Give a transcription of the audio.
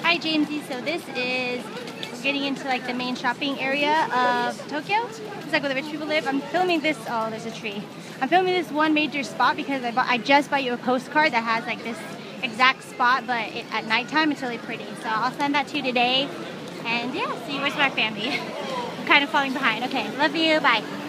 Hi Jamesy, so this is, we're getting into like the main shopping area of Tokyo. It's like where the rich people live. I'm filming this, oh there's a tree. I'm filming this one major spot because I just bought you a postcard that has like this exact spot, but at nighttime it's really pretty. So I'll send that to you today. And yeah, see you with my family. I'm kind of falling behind. Okay, love you, bye.